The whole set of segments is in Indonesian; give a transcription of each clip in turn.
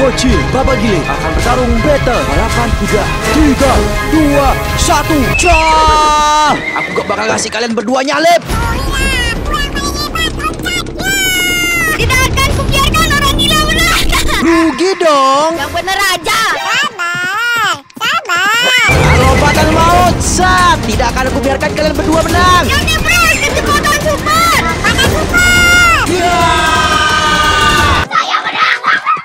Bocil Babagile akan bertarung battle balapan kuda. 3, 2, 1, cah! Aku gak bakal kasih kalian berdua nyalip. Tidak akan kubiarkan orang gila menang. Rugi dong. Yang benar aja. Sabar. Lompatan maut, sat. Tidak akan aku biarkan kalian berdua menang. Yang diberi kecepatan super. Lompatan super. Ya. Saya menang.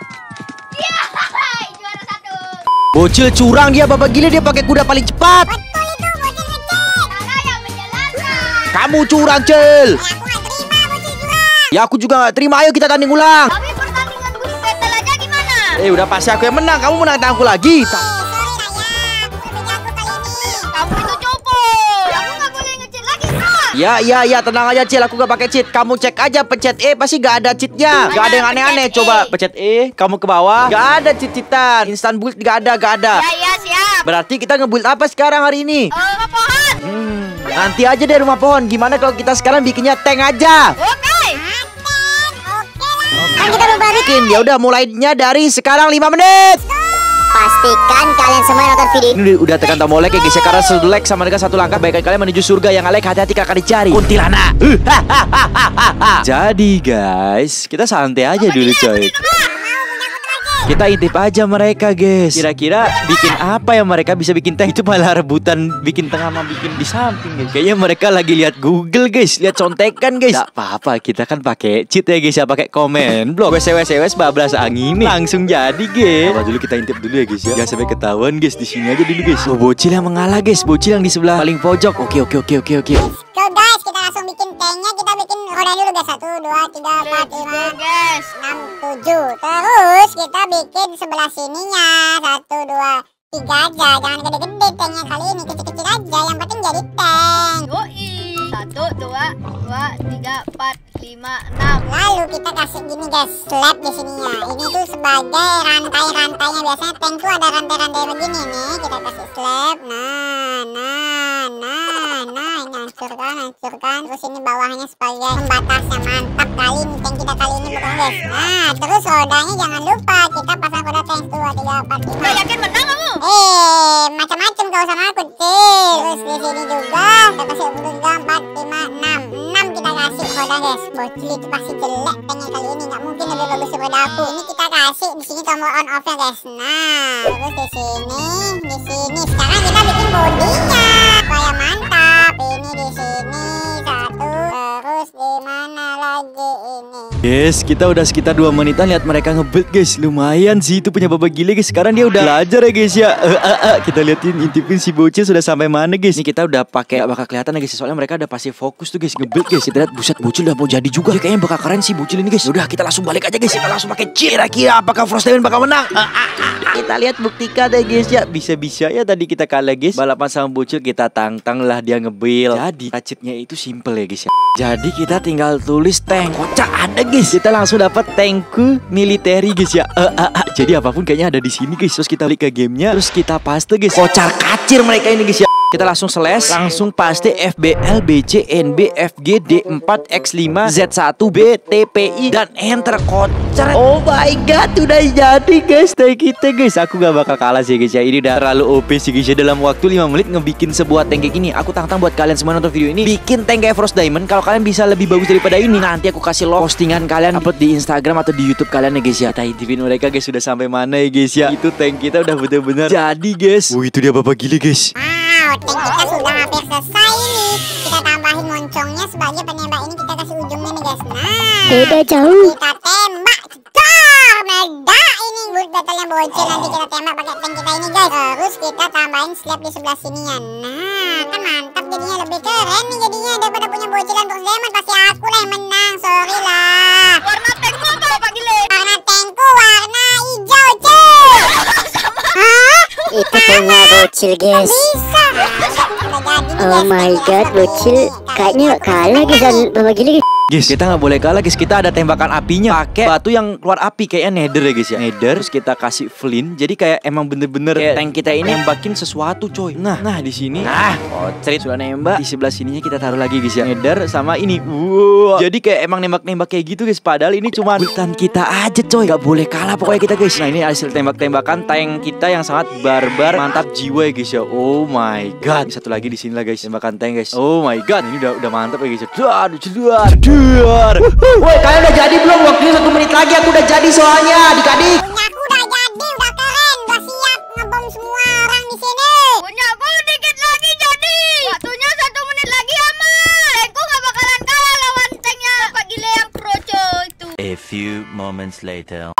Juara 1. Bocil curang dia, Babagile, dia pakai kuda paling cepat. Betul itu, bocil kecil. Saya yang menjelaskan. Kamu curang, Cil. Aku gak terima bocil curang. Ya aku juga gak terima. Ayo kita tanding ulang. Tapi pertandingan bus battle aja gimana? Udah pasti aku yang menang. Kamu menang aku lagi. Sorry Raya, aku lebih jago kali ini. Kamu itu cupu. Aku gak boleh nge-cheat lagi, bro. Ya, tenang aja, Cil. Aku gak pakai cheat. Kamu cek aja, pencet E pasti gak ada cheatnya. Gak ada yang aneh-aneh. Pencet E. Coba pencet E, kamu ke bawah. Gak ada cheat-cheatan. Instant build gak ada. Ya, siap. Berarti kita nge-build apa sekarang hari ini? Rumah pohon. Nanti aja deh rumah pohon. Gimana kalau kita sekarang bikinnya tank aja? Oke. Kan kita belum balik. Bikin. Ya udah, mulainya dari sekarang 5 menit. Pastikan kalian semua nonton video ini. Ini udah tekan tombol like ya guys ya. Karena selek sama dengan satu langkah baikkan kalian menuju surga. Yang like hati-hati kakak dicari kuntilanak. Jadi guys, kita santai aja dulu coy. Kita intip aja mereka guys. Kira-kira bikin apa ya mereka bisa bikin tank. Itu malah rebutan bikin tengah sama bikin di samping guys. Kayaknya mereka lagi lihat Google guys. Lihat contekan guys. Gak apa-apa, kita kan pakai cheat ya guys ya. Pakai komen blok WS bablas angin nih. Langsung jadi guys. Apa dulu kita intip dulu ya guys ya. Jangan sampai ketahuan guys. Di sini aja dulu guys. Oh, bocil yang mengalah guys. Bocil yang di sebelah paling pojok. Oke. Go guys, kita langsung bikin tanknya. Kita bikin roda dulu guys. 1, 2, 3, 4, 5, 6, 7. Terus kita bikin sebelah sininya 1, 2, 3 aja. Jangan gede-gede tanknya kali ini. Kecil-kecil aja. Yang penting jadi tank. 1, 2, 3, 4, 5, 6. Lalu kita kasih gini guys, slab di sininya. Ini tuh sebagai rantai-rantainya. Biasanya tank tuh ada rantai-rantai begini nih. Kita kasih slab. Ini hancurkan. Terus ini bawahnya sebagai pembatasnya. Mantap kali ini tank kita kali ini bukan guys. Nah, terus rodanya jangan lupa kita pasang roda tank 2, 3, 4, 5. Gak yakin menang kamu? Macam-macam kau sama aku Cil. Terus di sini juga kita kasih 3, 4, 5, 6. 6 kita kasih roda guys. Bocil itu pasti jelek tanknya kali ini. Nggak mungkin lebih bagus daripada aku. Ini kita kasih di sini tombol on off ya guys. Nah, terus di sini. Sekarang kita bikin bodinya supaya mantap. Ini di sini 1. Terus di mana lagi ini? Guys, kita udah sekitar 2 menitan lihat mereka nge-build guys. Lumayan sih itu punya Babagile guys. Sekarang dia udah belajar ya guys ya. Kita liatin intipin si bocil sudah sampai mana guys. Ini kita udah pakai bakal kelihatan ya guys. Soalnya mereka udah pasti fokus tuh guys nge-build guys. Kita lihat buset bocil udah mau jadi juga. Dia kayaknya bakal keren sih bocil ini guys. Udah kita langsung balik aja guys. Kita langsung pakai cheat. Kira-kira apakah Frost Diamond bakal menang? Kita lihat buktikan deh guys ya. Bisa-bisa ya tadi kita kalah guys. Balapan sama bocil kita tantang lah dia nge-build. Jadi cheatnya itu simple ya guys ya. Jadi kita tinggal tulis tank. Kocak ada guys. Kita langsung dapat tankku military guys ya. Jadi apapun kayaknya ada di sini guys. Terus kita balik ke gamenya. Terus kita paste guys. Kocar kacir mereka ini guys ya. Kita langsung slash, langsung paste FBL, BC, NB, FG, D4, X5, Z1, B, TPI, dan enter. Kocar. Oh my god, udah jadi guys tank kita guys. Aku gak bakal kalah sih guys ya. Ini udah terlalu OP sih guys ya. Dalam waktu 5 menit ngebikin sebuah tank kayak gini. Aku tantang buat kalian semua nonton video ini bikin tank kayak Frost Diamond. Kalau kalian bisa lebih bagus daripada ini, nanti aku kasih log postingan kalian upload di Instagram atau di YouTube kalian ya guys ya. Kita intipin mereka guys sudah sampai mana ya guys ya. Itu tank kita udah bener-bener jadi guys. Itu dia Babagile guys. Tank kita sudah hampir selesai nih. Kita tambahin moncongnya sebagai penembak. Ini kita kasih ujungnya nih guys. Nah, Beda jauh. kita tembak. Cekar, meledak ini build battle-nya bocil. Nanti kita tembak pakai tank kita ini guys. Terus kita tambahin slab di sebelah sininya. Nah, kan mantap jadinya, lebih keren nih jadinya daripada punya bocilan Frost Diamond. Pasti aku lah yang menang, sorry lah. Warna tankmu apa Babagile? Warna tankku warna hijau Cil. Itu punya bocil guys. Bisa. Udah jadi Oh my god, bocil kayaknya kalah guys dan Bapak Gili. Guys, kita nggak boleh kalah guys. Kita ada tembakan apinya pakai batu yang keluar api kayaknya nether ya guys ya. Nether terus kita kasih flint. Jadi kayak emang bener-bener kayak tank kita ini nembakin sesuatu coy. Nah di sini. Cerit sudah nembak. Di sebelah sininya kita taruh lagi guys ya. Nether sama ini. Wow. Jadi kayak emang nembak-nembak kayak gitu guys. Padahal ini cuma bultan kita aja coy. Gak boleh kalah pokoknya kita guys. Nah ini hasil tembak-tembakan tank kita yang sangat barbar, mantap jiwa ya guys ya. Oh my god. Satu lagi di sini lah guys. Tembakan tank guys. Oh my god. Ini udah mantap ya guys ya. Woi, kalian udah jadi belum? Waktunya 1 menit lagi aku udah jadi soalnya adik-adik. Punya aku udah jadi, udah keren, udah siap ngebom semua orang di sini. Punya aku dikit lagi jadi. Waktunya 1 menit lagi aman. Tankku gak bakalan kalah lawan tanknya Bapak Gile yang kroco itu. A few moments later.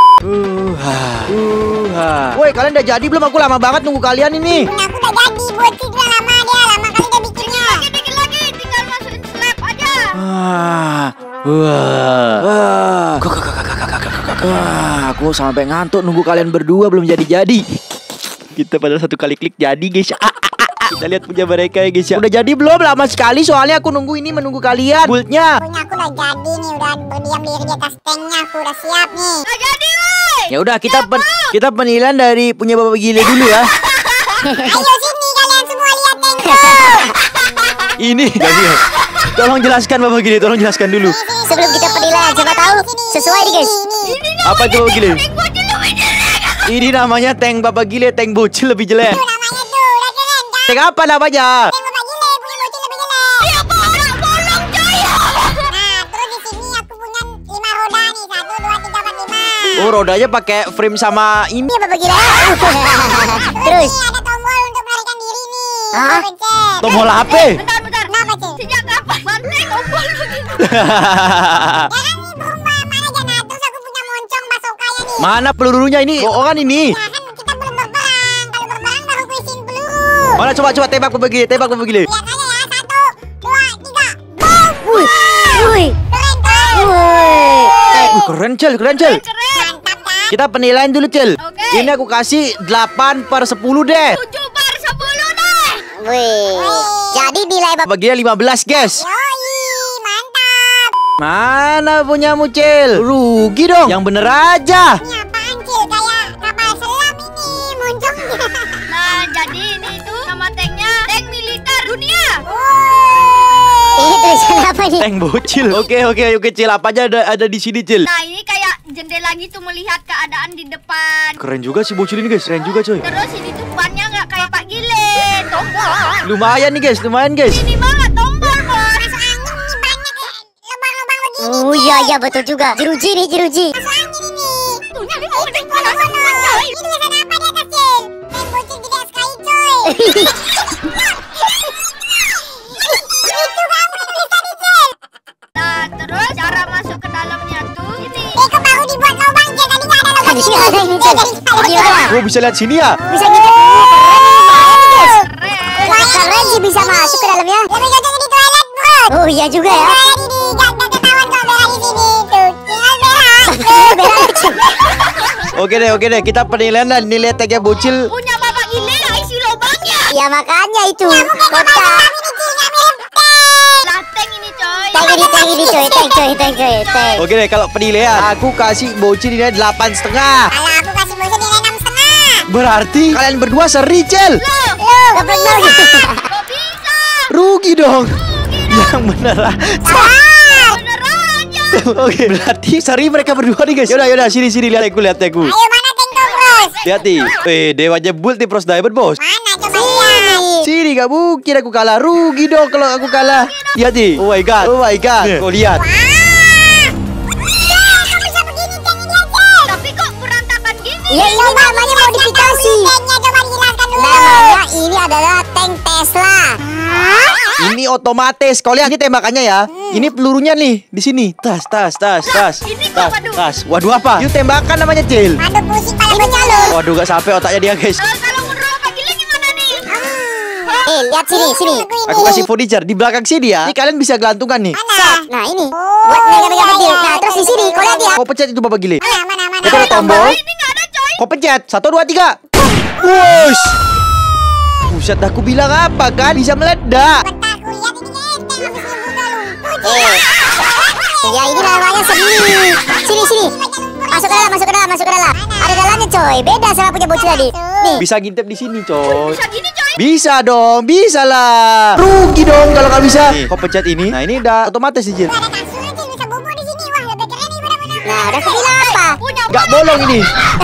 Woi, kalian udah jadi belum? Aku lama banget nunggu kalian ini. Punya aku udah jadi, buat juga lama dia, lama kali dia bikinnya. Dikit lagi, tinggal masukin slab aja. Aku sampai ngantuk nunggu kalian berdua belum jadi-jadi. Kita pada satu kali klik jadi guys. Kita lihat punya mereka ya guys ya. Udah jadi belum? Lama sekali soalnya aku nunggu ini menunggu kalian. Buildnya. Punya aku udah jadi nih, udah berdiam diri di atas tanknya, aku udah siap nih. Gak jadi woi. Ya udah kita penilaian dari punya Bapak Gile dulu ya. Ayo sini kalian semua lihat tankku. Ini tolong jelaskan Bapak Gile, tolong jelaskan dulu. Sebelum kita penilaian, siapa tahu sesuai nih guys. Apa itu Bapak Gile? Ini namanya tank Bapak Gile, tank bocil lebih jelek. Itu namanya tuh, udah keren kan? Tank apa namanya? Tank Bapak Gile punya bocil lebih jelek. Siapa orang bolong coy. Nah, terus di sini aku punya 5 roda nih, 1, 2, 3, 4, 5. Oh, rodanya pakai frame sama ini. Iya Bapak Gile. Terus ini ada tombol untuk melarikan diri nih. Hah? Pencet. Tombol HP. Bentar. Kenapa Cil? Sejak kapan banteng tombol begitu? Ya kan ini berubah mana aja. Nah, terus aku punya moncong basokanya nih. Mana pelurunya ini? Bohongan ini. Ya kan kita belum berperang. Kalau berperang baru aku isiin peluru. Mana coba tembak Bapak Gile, tembak Bapak Gile. Lihat aja ya, 1, 2, 3. Boom. Woi. Keren kan? Keren Cel. Keren. Mantap kan? Kita penilaian dulu Cel. Oke. Ini aku kasih 8/10 deh. 7/10 deh. Wih. Jadi nilai Bapak. Bapak Gile 15 guys. Yoi, mantap. Mana punyamu Cel? Rugi dong. Yang bener aja. Ini apaan Cil? Kayak kapal selam ini moncongnya. Nah, jadi ini tuh nama tanknya tank militer dunia. Ini tulisan apa nih? Tank bocil. Oke Cil. Apa aja ada di sini Cil. Nah, ini kayak jendela gitu melihat keadaan di depan. Keren juga sih bocil ini guys. Keren juga coy. Terus ini tuh bannya nggak kayak Pak Gile, tombol. Lumayan nih guys. Ini banget tombol bos. Masuk angin nih banyak ya. Lubang-lubang begini. Oh iya betul juga. Jeruji nih jeruji. Masuk angin ini. Tuh nyari Itu bono-bono. Ini tulisan apa di atas Cil? Tank bocil gede sekali coy. Itu kamu tulisan di Cil. Nah, terus cara masuk ke dalamnya tuh ini. Itu baru dibuat lubang Cil. Tadi nggak ada lubang. Di sini ada ini Cil. Iya kan? Oh bisa lihat sini ya. Bisa gitu. Keren. Keren sih bisa masuk ke dalamnya. Lebih cocok di toilet bro. Oh iya juga ya. Berak ini. Gak ketahuan kalau berak di sini. Tuh, tinggal berak. Oke deh. Kita penilaian dan nilai tanknya bocil. Punya Bapak Gile nggak isi lubangnya. Ya makanya itu. Kamu kayak kapal Kota. selam ini Cil. Nggak mirip tank. Lah tank ini coy. Tank ini coy. Tank. Oke deh kalau penilaian aku kasih bocil nilai 8,5. Kalau aku kasih bocil nilai 6,5. Berarti kalian berdua seri Cel. Gak pernah gitu. Kok bisa? Rugi dong. Yang bener lah. Bener aja. Oke berarti seri mereka berdua nih guys. Yaudah sini lihat aku. Ayo mana tank bros? Lihat nih. Dewa jebul di Pros Diamond bos. Mana coba lihat. Sini gak mungkin aku kalah. Rugi dong kalau aku kalah. Lihat nih. Oh my god. Kau lihat. Kamu bisa begini tank ini Cil. Tapi kok berantakan gini? Ya ini namanya modifikasi. Tanknya coba dijelaskan dulu. Namanya ini adalah tank Tesla. Ini otomatis. Kau lihat ini tembakannya ya. Ini pelurunya nih di sini. Tas. Ini kok waduh. Tas. Waduh apa? Itu tembakan namanya Cil. Aduh pusing pada bocil lu. Waduh gak sampai otaknya dia guys. Kalau menurut Bapak Gile gimana nih? Lihat sini. Aku kasih furniture di belakang sini ya. Ini kalian bisa gelantungan nih. Mana? Nah ini. Oh, Buat mega iya, kecil. iya, Nah terus di sini. Kau lihat ya. Kau pencet itu Bapak Gile. Mana? Itu ada tombol. Ini nggak ada coy. Kau pencet 1, 2, 3. Wush. Buset, aku bilang apa kan? Bisa meledak. Bentar aku lihat ini guys, tank habis nyebur ke lumpur. Ya ini namanya seni. Sini. Masuk ke dalam. Ada dalamnya coy. Beda sama punya bocil tadi. Nih. Bisa ngintip di sini, coy. Bisa gini coy. Bisa dong, bisa lah. Rugi dong kalau nggak bisa. Nih, kau pencet ini. Nah, ini udah otomatis sih, Jin. Ada kasur aja bisa bubuk di sini. Wah, lebih keren nih benar-benar. Nah, udah kebilang apa? Punya Nggak bolong ini.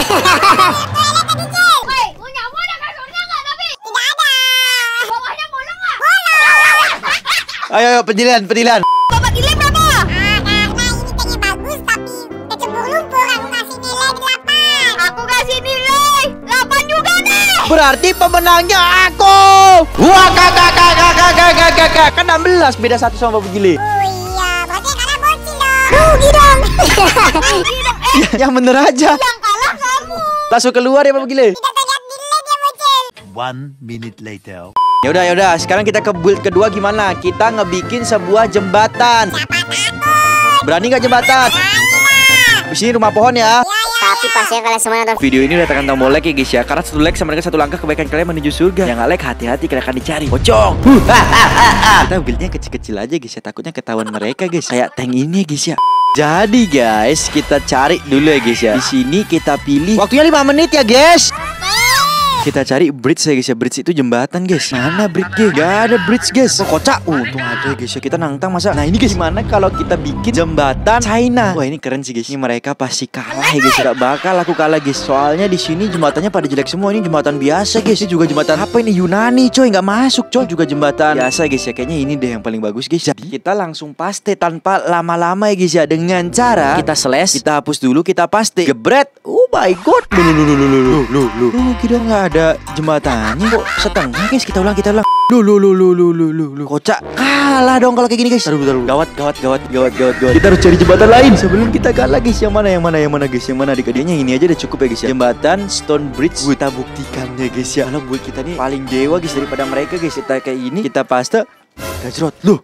Woi, punyamu ada kasurnya nggak tapi? Tidak ada. Bawahnya bolong nggak? Ayo, pedilan. Bapak gile berapa? Karena ini tanknya bagus tapi kecebur lumpur. Aku kasih nilai 8. Aku kasih nilai 8 juga deh. Berarti pemenangnya aku. Wah, kakak. Kan 16, beda 1 sama Bapak Gile. Oh iya, berarti karena bocil dong. Rugi dong. Yang bener aja. Yang kalah kamu. Langsung keluar ya Bapak Gile. Tidak terlihat nilai dia bocil. 1 minute later. Yaudah. Sekarang kita ke build kedua gimana? Kita ngebikin sebuah jembatan. Siapa takut? Berani nggak jembatan? Di sini rumah pohon ya. Tapi pastinya kalian semua nonton Video ini udah tekan tombol like ya guys ya. Karena 1 like sama dengan 1 langkah kebaikan kalian menuju surga. Yang nggak like hati-hati kalian akan dicari. Pocong. Kita buildnya kecil-kecil aja guys ya. Takutnya ketahuan mereka guys. Kayak tank ini ya guys ya. Jadi guys, kita cari dulu ya guys ya. Di sini kita pilih. Waktunya 5 menit ya guys. Kita cari bridge ya guys ya. Bridge itu jembatan guys. Mana bridge guys? Gak ada bridge guys. Oh, kocak. Untung aja guys ya. Kita nantang masa. Nah ini guys, gimana kalau kita bikin jembatan China? Wah ini keren sih guys. Ini mereka pasti kalah ya guys. Gak bakal aku kalah guys. Soalnya di sini jembatannya pada jelek semua. Ini jembatan biasa guys. Ini juga jembatan apa ini? Yunani coy. Gak masuk coy. Juga jembatan biasa guys ya. Kayaknya ini deh yang paling bagus guys. Jadi kita langsung paste tanpa lama-lama ya guys ya. Dengan cara kita slash. Kita hapus dulu. Kita paste. Gebret. Oh my god. Loh. Kita nggak ada jembatannya kok setengah guys. Kita ulang. Loh. Kocak. Kalah dong kalau kayak gini guys. Taruh. Gawat. Kita harus cari jembatan lain sebelum kita kalah guys. Yang mana guys? Yang mana adik-adiknya ini aja udah cukup ya guys ya. Jembatan Stone Bridge. Kita buktikan ya guys ya. Kalau buat kita nih paling dewa guys daripada mereka guys. Kita kayak ini. Kita paste. Gajrot. Loh.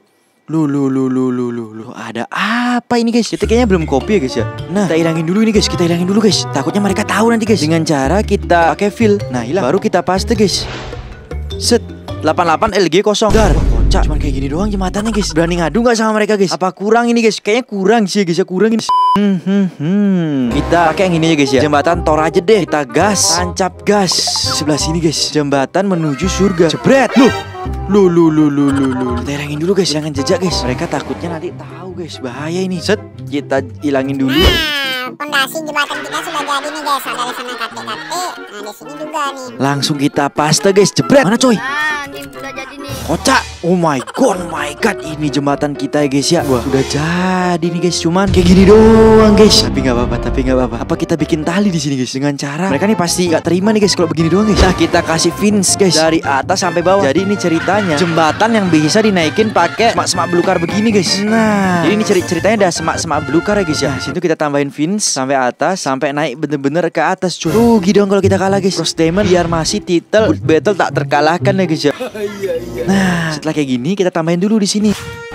Ada apa ini guys? Kita kayaknya belum copy ya guys ya. Nah, kita hilangin dulu guys. Takutnya mereka tahu nanti guys. Dengan cara kita pakai fill. Nah, hilang. Baru kita paste guys. Set 88 LG kosong. Dar. Kocak. Cuman kayak gini doang jembatannya guys. Berani ngadu nggak sama mereka guys? Apa kurang ini guys? Kayaknya kurang sih guys ya. Kurang ini. Kita pakai yang ini aja guys ya. Jembatan Thor aja deh. Kita gas. Tancap gas. Sebelah sini guys. Jembatan menuju surga. Jebret. Loh. Kita hilangin dulu guys. Hilangin jejak guys. Mereka takutnya nanti tahu guys. Bahaya ini. Set. Kita hilangin dulu. Nah, pondasi jembatan kita sudah jadi nih guys. Ada di sana KT. Nah, di sini juga nih. Langsung kita paste guys. Jebret. Mana coy? Nah, ini udah jadi nih. Kocak. Oh my god. Ini jembatan kita ya guys ya. Wah, udah jadi nih guys. Cuman kayak gini doang guys. Tapi nggak apa-apa. Apa kita bikin tali di sini guys? Dengan cara mereka nih pasti nggak terima nih guys kalau begini doang guys. Nah, kita kasih fins guys dari atas sampai bawah. Jadi ini ceritanya jembatan yang bisa dinaikin pakai semak-semak belukar begini guys. Nah, jadi ini ceritanya ada semak-semak belukar ya guys ya. Di situ kita tambahin fins sampai atas, sampai naik bener-bener ke atas cuy. Rugi dong kalau kita kalah guys. Cross diamond biar masih titel battle tak terkalahkan ya guys ya. Nah, setelah kayak gini kita tambahin dulu di sini.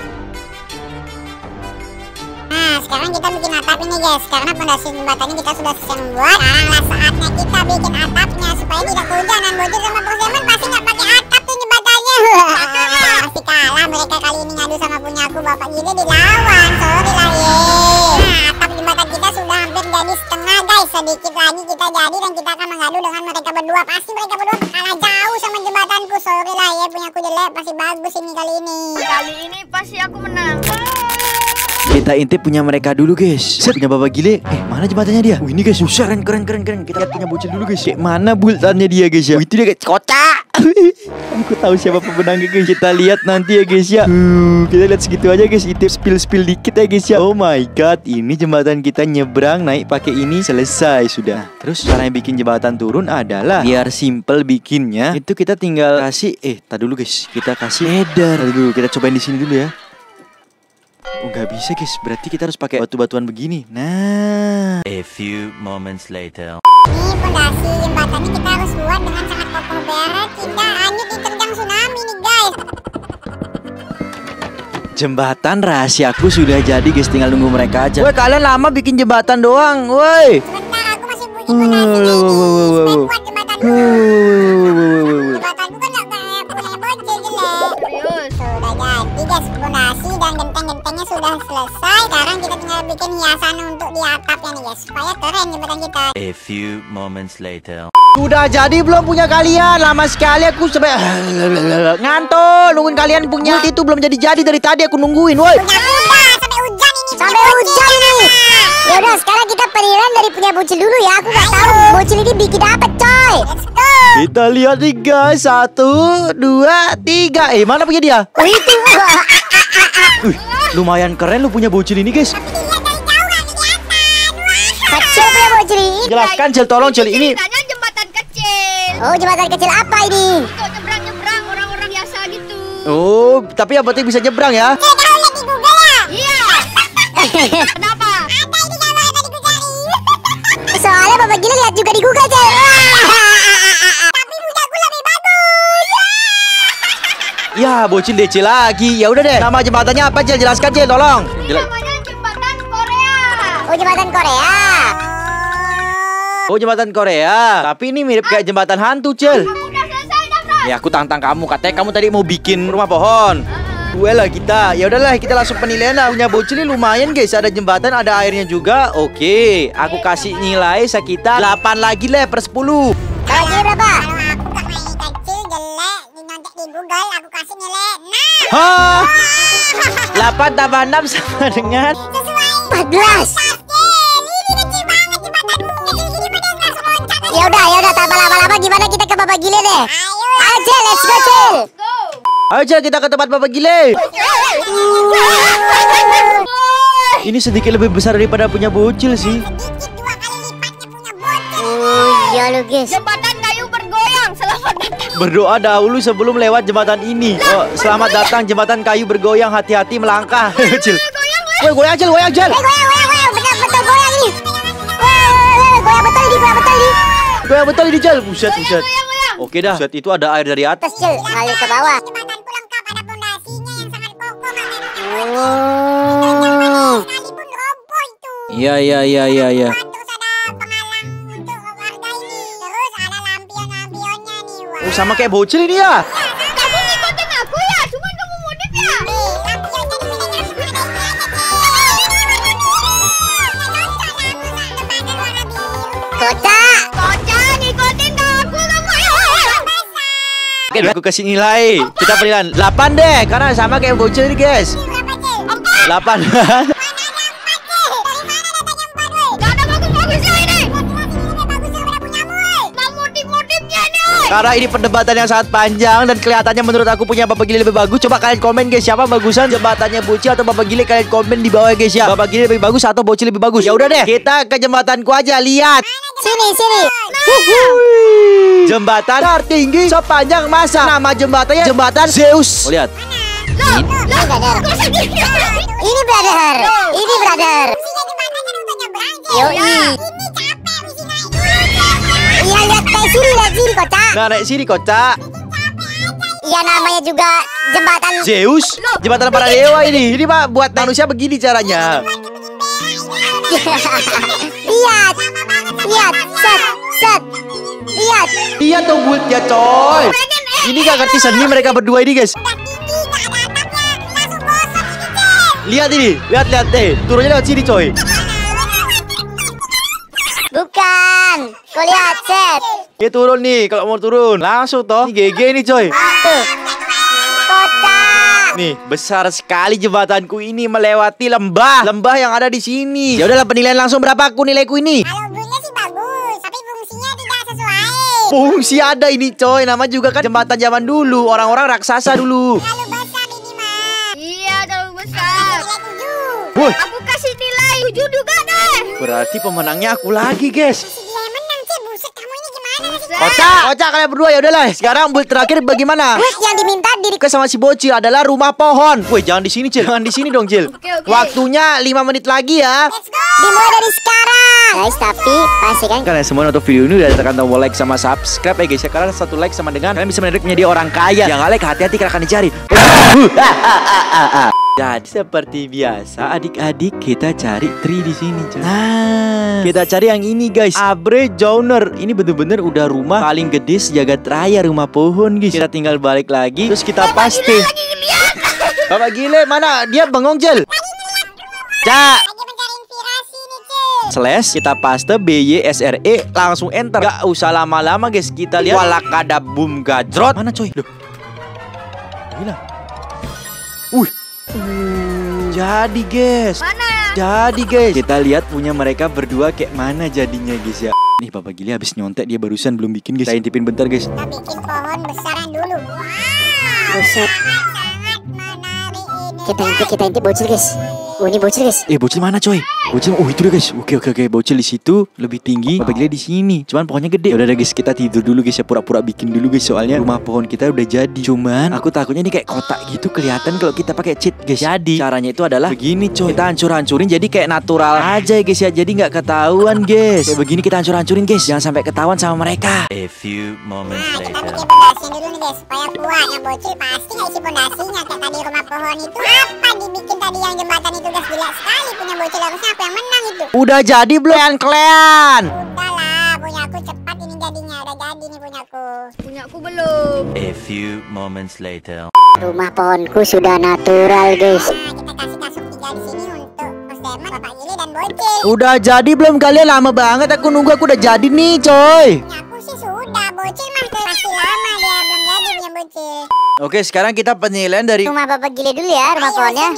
Nah, sekarang kita bikin atap ini guys. Karena pondasi jembatannya kita sudah selesai membuat. Sekaranglah saatnya kita bikin atapnya supaya tidak kehujanan. Bocil sama Pokemon pasti nggak pakai atap tuh jembatannya. Pasti kalah mereka kali ini ngadu sama punya aku. Bapak Gile dilawan. Sorry lah ye. Nah, atap jembatan kita sudah hampir jadi setengah guys. Sedikit lagi kita jadi dan kita akan mengadu dengan mereka berdua. Pasti mereka berdua kalah jauh sama jembatanku. Sorry lah ye, punya aku jelek. Pasti bagus ini kali ini. Kali ini pasti aku menang. Kita intip punya mereka dulu guys. Set, punya Bapak Gile. Mana jembatannya dia? Ini guys, keren. Kita lihat punya bocil dulu guys. Kayak mana bultannya dia guys ya. Itu dia guys. Kocak. Aku tahu siapa pemenangnya guys. Kita lihat nanti ya guys ya. Kita lihat segitu aja guys. Intip spill dikit ya guys ya. Oh my god, ini jembatan kita nyebrang naik pakai ini selesai sudah. Terus cara yang bikin jembatan turun adalah biar simple bikinnya. Itu kita tinggal kasih tadi dulu guys. Kita kasih header. Tadi dulu kita cobain di sini dulu ya. Oh nggak bisa guys, berarti kita harus pakai batu-batuan begini. Nah, A few moments later. Ini pondasi jembatannya kita harus buat dengan sangat kokoh berat. Tidak hanyut diterjang tsunami nih guys. jembatan rahasiaku sudah jadi guys, tinggal nunggu mereka aja. Woi kalian lama bikin jembatan doang, woi. Sebentar aku masih punya pondasi ini. Supaya kuat jembatanku. Jembatanku kan nggak guys fondasi dan genteng-gentengnya sudah selesai. Sekarang kita tinggal bikin hiasan untuk di atapnya nih guys, supaya keren jembatan kita. A few moments later. Udah jadi belum punya kalian? Lama sekali aku sampai ngantuk nungguin kalian punya itu belum jadi dari tadi aku nungguin, woi. Punya kuda sampai hujan ini. Sampai hujan nih. Yaudah sekarang kita penilaian dari punya bocil dulu ya. Aku gak tahu bocil ini bikin apa coy. Let's go. Kita lihat nih guys, 1, 2, 3. Mana punya dia? Oh itu. Lumayan keren lu punya bocil ini guys. Dilihat dari jauh nggak kelihatan. Wah. Kecil punya bocil ini. Jelaskan Cil, tolong Cil ini. Ceritanya jembatan kecil. Oh jembatan kecil apa ini? Untuk nyebrang-nyebrang orang-orang biasa gitu. Oh, tapi yang penting bisa nyebrang ya. Cil, kau lihat di Google ya? Iya. Kenapa? Ada ini gambar yang tadi gue cari. Soalnya Bapak Gila lihat juga di Google coy. Tapi pujaku lebih bagus. Ya, bocil DC lagi. Ya udah deh. Nama jembatannya apa Cil? Jelaskan Cil, tolong. Ini namanya jembatan Korea. Oh jembatan Korea. Oh, jembatan Korea. Tapi ini mirip kayak jembatan hantu, Cil. Aku udah selesai, Daftar. Ya, aku tantang kamu. Katanya kamu tadi mau bikin rumah pohon. Duel lah kita. Ya udahlah, kita langsung penilaian lah. Punya bocil ini lumayan guys. Ada jembatan, ada airnya juga. Oke, aku kasih nilai sekitar 8 lagi lah per 10. Kalau Gila berapa? Kalau aku karena ini kecil jelek dinyontek di Google, aku kasih nilai 6. Hah? 8 tambah 6 sama dengan 14. Ini kecil banget jembatanmu. Kecil gini pada langsung loncat. Ya udah tambah lama-lama gimana kita ke Bapak Gila deh. Ayo. Aja let's go Cil. Go. Ayo Cil, kita ke tempat Bapak Gile. Ini sedikit lebih besar daripada punya bocil sih. Sedikit 2 kali lipatnya punya bocil. Oh iya lu guys. Jembatan kayu bergoyang. Selamat datang. Berdoa dahulu sebelum lewat jembatan ini. Oh, selamat datang jembatan kayu bergoyang, hati-hati melangkah. Cil. Woi, goyang Cil, goyang Cil. Goyang betul goyang ini. Goyang betul ini. Goyang betul ini Cil. Buset. Oke dah. Buset, itu ada air dari atas. Atas Cil, ngalir ke bawah. Jembatanku lengkap, ada pondasinya yang sangat kokoh. Oh. Sekalipun roboh itu. Iya. Terus ada penghalang untuk warga ini. Terus ada lampion-lampionnya nih. Wah. Oh, sama kayak bocil ini ya. Kamu ngikutin aku ya? Cuman kamu modif ya? Lampionnya di bedanya ada ini aja. Kocak. Kocak, ngikutin aku kamu. Oke, aku kasih nilai. Kita penilaian 8 deh, karena sama kayak bocil ini guys. 8. Gak ada bagus-bagusnya ini. Nah motif-motifnya ini. Karena ini perdebatan yang sangat panjang dan kelihatannya menurut aku punya Bapak Gile lebih bagus. Coba kalian komen guys, siapa bagusan jembatannya bocil atau Bapak Gile? Kalian komen di bawah guys ya. Bapak Gile lebih bagus atau bocil lebih bagus? Ya udah deh, kita ke jembatanku aja, lihat. Sini. Jembatan tertinggi sepanjang masa. Nama jembatannya jembatan Zeus. Oh, lihat. Ini brother. Ini brother. Yoi. Iya lihat sini kocak. Nah, naik sini kocak. Iya namanya juga jembatan. Zeus, jembatan para dewa ini. Ini Pak buat manusia begini caranya. Lihat, set. Lihat. Iya tuh bultnya coy. Ini gak ngerti seni mereka berdua ini guys. Lihat ini, lihat deh. Turunnya lewat sini coy. Bukan. Kau lihat set. Dia turun nih, kalau mau turun langsung toh. Ini GG nih coy. Tuh. Kocak. Nih, besar sekali jembatanku ini melewati lembah yang ada di sini. Ya udahlah, penilaian langsung berapa aku nilaiku ini? Kalau bunyinya sih bagus, tapi fungsinya tidak sesuai. Fungsi ada ini coy. Nama juga kan jembatan zaman dulu. Orang-orang raksasa dulu. Terlalu besar ini mah. Iya terlalu besar. Nilai 7. Woi, Aku kasih nilai 7 juga deh. berarti pemenangnya aku lagi guys. Si dia yang menang sih, buset kamu ini gimana sih? Kocak kalian berdua. Ya udahlah, sekarang build terakhir bagaimana? Terus yang diminta diri. Oke, sama si bocil adalah rumah pohon. Woi, jangan di sini Cil. Jangan di sini dong Cil. Oke. Waktunya 5 menit lagi ya. Let's go. Dimulai dari sekarang. Guys, tapi pastikan Kalian semua nonton video ini udah tekan tombol like sama subscribe ya guys ya. Karena 1 like sama dengan kalian bisa menjadi orang kaya. Yang nggak like hati-hati karena akan dicari. Jadi seperti biasa adik-adik kita cari tree di sini. Nah, kita cari yang ini guys. Abre Jauner. Ini bener-bener udah rumah paling gede sejagat raya, rumah pohon guys. Kita tinggal balik lagi terus kita paste. Lagi lihat. Bapak Gile mana? Dia bengong Cil. Cak. Lagi mencari inspirasi nih, Cil. Slash kita paste BYSRE langsung enter. Gak usah lama-lama guys. Kita lihat walakada boom gajrot. Mana coy? Duh. Gila. Jadi guys. Mana? Jadi guys. Kita lihat punya mereka berdua kayak mana jadinya guys ya. Nih Bapak Gile habis nyontek dia barusan belum bikin guys. Saya intipin bentar guys. Kita bikin pohon besaran dulu. Wow. Buset. Sangat menarik ini. Kita intip bocil guys. Oh ini bocil guys. Bocil mana coy? Bocil, itu dia guys. Oke. Bocil di situ lebih tinggi. Bapak Gile di sini. Cuman pohonnya gede. Udah guys, kita tidur dulu guys ya. Pura-pura bikin dulu guys. Soalnya rumah pohon kita udah jadi. Cuman aku takutnya ini kayak kotak gitu kelihatan kalau kita pakai cheat guys. Jadi caranya itu adalah begini coy. Kita hancur-hancurin jadi kayak natural aja guys ya. Jadi nggak ketahuan guys. Kayak begini kita hancur-hancurin guys. Jangan sampai ketahuan sama mereka. A few moments Nah, kita later. bikin pondasinya dulu nih guys, supaya kuat. Yang bocil pasti nggak isi pondasinya kayak tadi rumah pohon itu. Apa dibikin tadi yang jembatan itu guys, gila sekali punya bocil. Harusnya apa yang menang itu? Udah jadi belum kalian? Udahlah, punya aku cepat ini jadinya. Udah jadi nih punya aku. Punya aku belum. A few moments later. Rumah pohonku sudah natural guys. Nah, kita kasih kasuk 3 di sini untuk Mas Deman, Bapak Gili dan bocil. Udah jadi belum kalian? Lama banget aku nunggu. Aku udah jadi nih coy. Punya aku sih sudah, bocil mah pasti lama dia belum jadi punya bocil. Oke, sekarang kita penilaian dari Rumah Bapak Gile dulu ya, rumah pohonnya.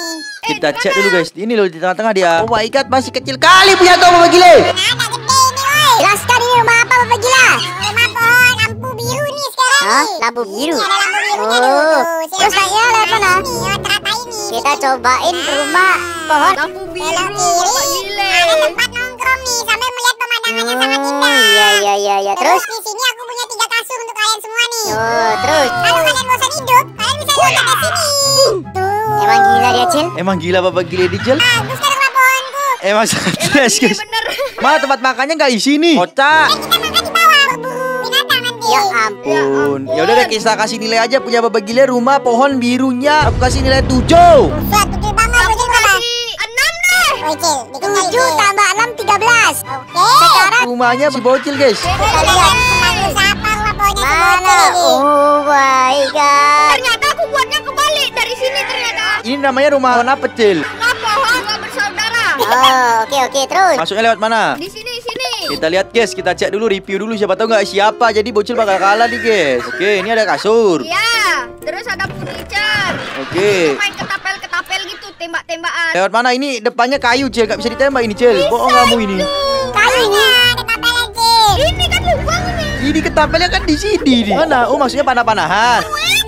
kita cek dulu guys. Ini loh di tengah-tengah dia. Oh my god, masih kecil kali punya kau Bapak Gile. Nah, ada gede ini woi. Jelaskan ini rumah apa Bapak Gila? Rumah pohon lampu biru nih sekarang. Hah? nih. Lampu biru? Ini ada lampu birunya Oh. tuh. Terus naiknya lewat mana? Ini, lewat teratai ini. Kita cobain rumah pohon. Lampu Belok biru, kiri. Bapak Gile. Ada tempat nongkrong nih sambil melihat pemandangannya sangat indah. Iya. Terus? di sini aku punya 3 kasur untuk kalian semua nih. Oh, terus? Kalau kalian bosan hidup, kalian bisa loncat ke sini. Tuh. Emang gila dia, Cil? Emang gila Bapak Gile di Cil. Bagus kan rumah pohonku. Emang stres guys. Bener. Mana tempat makannya nggak di sini? Kocak. Kita makan di bawah. Berburu binatang nanti. Ya ampun. Pun. Ya udah deh, kita kasih nilai aja punya Bapak Gile rumah pohon birunya. Aku kasih nilai 7. Buset, kecil banget. Bocil berapa? Kasih 6 deh. Bocil, dikit 7 tambah 6, 13. Oke. Sekarang Rumahnya si bocil guys. Kita lihat pemandu siapa rumah pohonnya si mana? bocil ini. Oh my god. Ternyata aku buatnya kebalik dari sini ternyata. Ini namanya rumah pohon apa Cil? Rumah pohon gak bersaudara. Oh, oke terus. Masuknya lewat mana? Di sini. Kita lihat guys, kita cek dulu, review dulu, siapa tahu nggak siapa. Jadi bocil bakal kalah nih guys. Oke, ini ada kasur. Iya. Terus ada furniture. Oke. Main ketapel gitu, tembak-tembakan. Lewat mana? Ini depannya kayu Cil, nggak bisa ditembak ini Cil. Bohong kamu ini. Kayu ini. Ketapel aja. Ini kan lubang ini. Ini ketapelnya kan di sini nih. Mana? Oh maksudnya panah-panahan.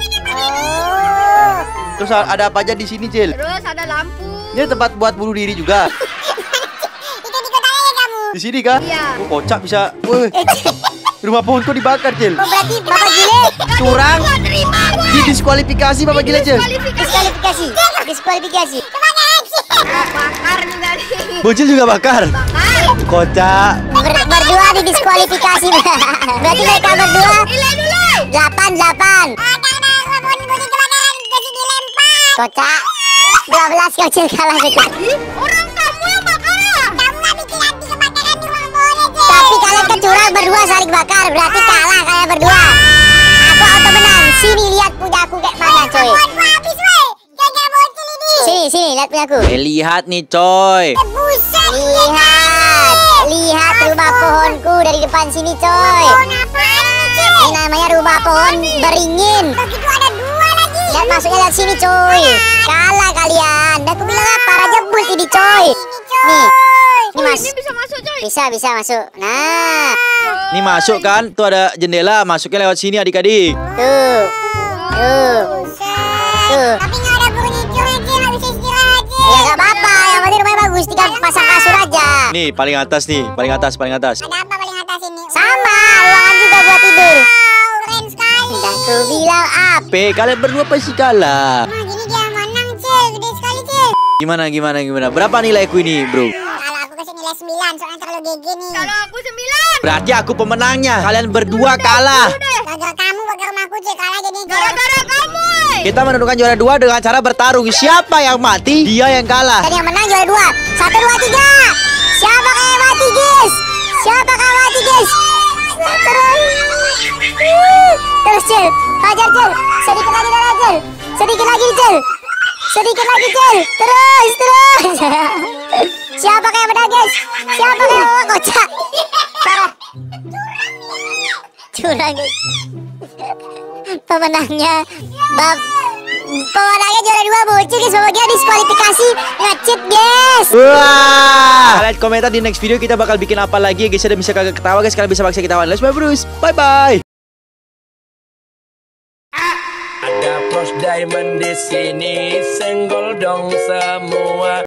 Oh. Terus ada apa aja di sini Cil? Terus ada lampu. Ini tempat buat bunuh diri juga. Itu di kota aja kamu. Di sini kah? Iya. Oh, kocak bisa. Wih. Rumah pohonku dibakar Cil. Oh, berarti Bapak Gile Curang. Gak terima gue. Didiskualifikasi Bapak Gile Cil. Kualifikasi. diskualifikasi. Bakar juga nih. Bocil juga bakar. Bakar. Kocak. Berdua didiskualifikasi. Berarti mereka berdua Nilai dulu. 8. Karena rumah pohon bocil kebakaran, kasih dilempar. Kocak 12 kecil kalah kecil. Orang kamu yang bakar. Kamu nggak bikin anti kebakaran di rumah pohon aja. Tapi kalian kecurang berdua saling bakar. Berarti kalah kalian berdua. Aku auto menang. Sini lihat punya aku kayak mana coy. Pohonku habis weh. Gara-gara bocil ini. Sini lihat punya aku. Lihat nih coy. Buset. Lihat rumah pohonku dari depan sini coy. Pohon apaan ini, Cil? Ini namanya rumah pohon beringin. Begitu ada 2 lagi. Lihat masuknya lihat sini coy. Kalah kalian. Dan aku bilang apa raja bult ini coy. Nih. Ini mas. Ini bisa masuk coy. Bisa masuk. Nah, Ini masuk kan? Tuh ada jendela. Masuknya lewat sini adik-adik. tuh. Tuh. Tapi nggak ada furniture aja, nggak bisa istirahat aja. Ya gak apa-apa. Yang penting rumahnya bagus. Tinggal pasang kasur aja. Nih paling atas nih. Paling atas. Ada apa paling atas ini? Sama. Ruangan juga buat tidur. Wow, keren sekali. Udah aku bilang up. Kalian berdua pasti kalah. Wah, gini dia menang, Cil. Gede sekali, Cil. Gimana? Berapa nilaiku ini bro? Kalau aku kasih nilai 9, soalnya terlalu GG nih. Kalau aku 9. Berarti aku pemenangnya. Kalian berdua kalah. Gara-gara kamu, gara-gara rumahku, Cil. Kalah jadi, Cil. Gara-gara kamu. Kita menentukan juara 2 dengan cara bertarung. Siapa yang mati, dia yang kalah. Dan yang menang juara 2. 1, 2, 3. Siapa yang mati guys? Terus Cil. Hajar Cil. Sedikit lagi Cil. Sedikit lagi, Cil. Terus. Siapa yang menang, guys? Siapa yang kocak? Parah. Curang, guys. Pemenangnya juara 2 bocil, guys. Babagia diskualifikasi nge-cheat, guys. Wah. Kalian komentar di next video kita bakal bikin apa lagi ya guys. Ada bisa kagak ketawa guys. Kalian bisa maksa ketawa. Let's bye bros. Bye bye. Ada Pros Diamond di sini, senggol dong semua.